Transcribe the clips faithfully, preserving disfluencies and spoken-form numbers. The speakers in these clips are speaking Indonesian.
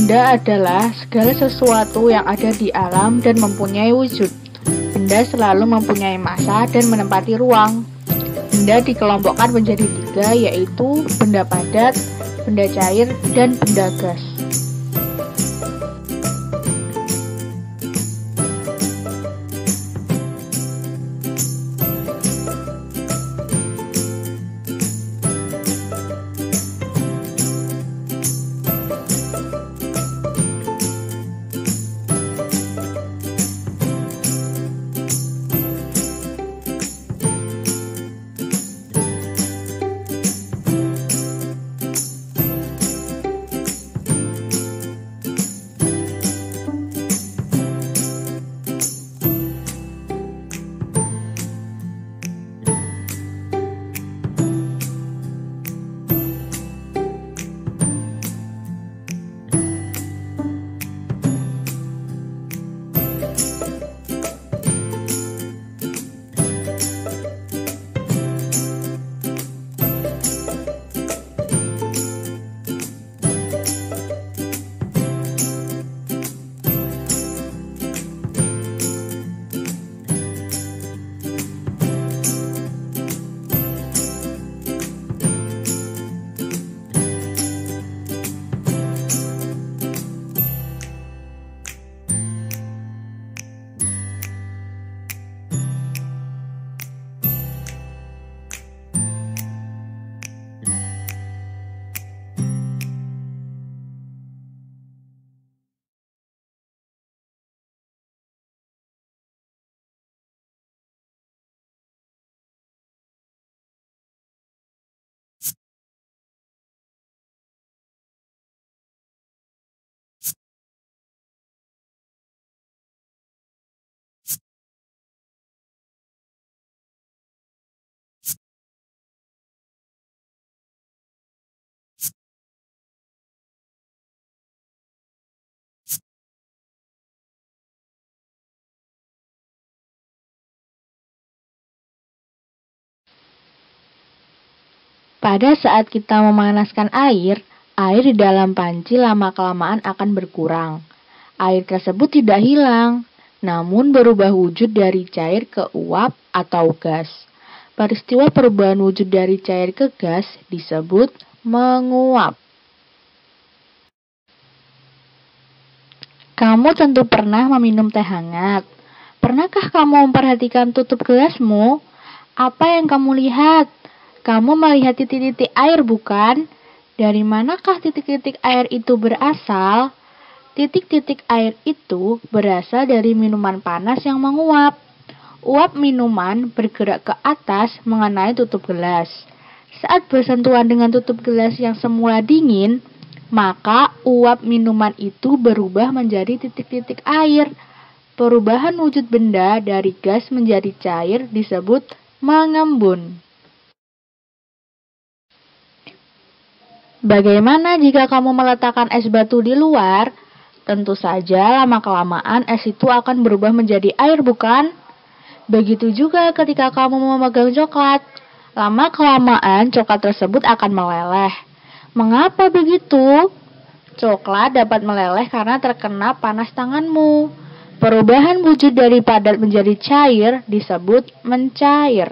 Benda adalah segala sesuatu yang ada di alam dan mempunyai wujud. Benda selalu mempunyai massa dan menempati ruang. Benda dikelompokkan menjadi tiga, yaitu benda padat, benda cair, dan benda gas. Pada saat kita memanaskan air, air di dalam panci lama-kelamaan akan berkurang. Air tersebut tidak hilang, namun berubah wujud dari cair ke uap atau gas. Peristiwa perubahan wujud dari cair ke gas disebut menguap. Kamu tentu pernah meminum teh hangat. Pernahkah kamu memperhatikan tutup gelasmu? Apa yang kamu lihat? Kamu melihat titik-titik air, bukan? Dari manakah titik-titik air itu berasal? Titik-titik air itu berasal dari minuman panas yang menguap. Uap minuman bergerak ke atas mengenai tutup gelas. Saat bersentuhan dengan tutup gelas yang semula dingin, maka uap minuman itu berubah menjadi titik-titik air. Perubahan wujud benda dari gas menjadi cair disebut mengembun. Bagaimana jika kamu meletakkan es batu di luar? Tentu saja lama-kelamaan es itu akan berubah menjadi air, bukan? Begitu juga ketika kamu memegang coklat. Lama-kelamaan coklat tersebut akan meleleh. Mengapa begitu? Coklat dapat meleleh karena terkena panas tanganmu. Perubahan wujud dari padat menjadi cair disebut mencair.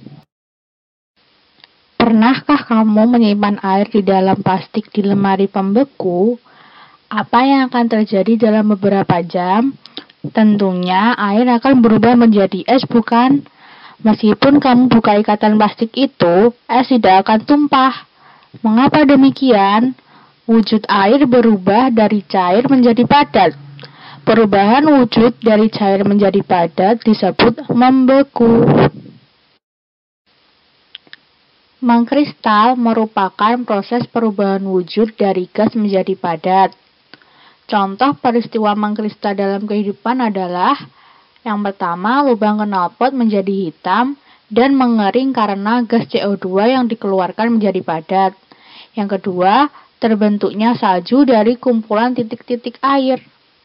Pernahkah kamu menyimpan air di dalam plastik di lemari pembeku? Apa yang akan terjadi dalam beberapa jam? Tentunya air akan berubah menjadi es, bukan? Meskipun kamu buka ikatan plastik itu, es tidak akan tumpah. Mengapa demikian? Wujud air berubah dari cair menjadi padat. Perubahan wujud dari cair menjadi padat disebut membeku. Mengkristal merupakan proses perubahan wujud dari gas menjadi padat. Contoh peristiwa mengkristal dalam kehidupan adalah: yang pertama, lubang knalpot menjadi hitam dan mengering karena gas C O dua yang dikeluarkan menjadi padat. Yang kedua, terbentuknya salju dari kumpulan titik-titik air.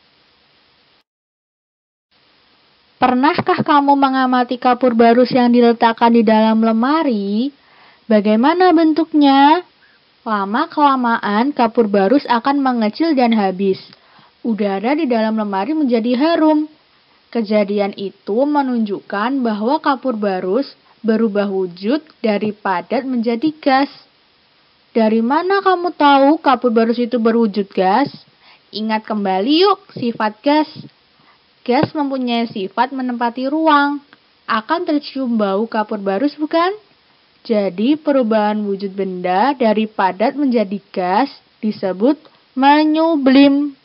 Pernahkah kamu mengamati kapur barus yang diletakkan di dalam lemari? Bagaimana bentuknya? Lama-kelamaan kapur barus akan mengecil dan habis. Udara di dalam lemari menjadi harum. Kejadian itu menunjukkan bahwa kapur barus berubah wujud dari padat menjadi gas. Dari mana kamu tahu kapur barus itu berwujud gas? Ingat kembali yuk sifat gas. Gas mempunyai sifat menempati ruang. Akan tercium bau kapur barus bukan? Jadi perubahan wujud benda dari padat menjadi gas disebut menyublim.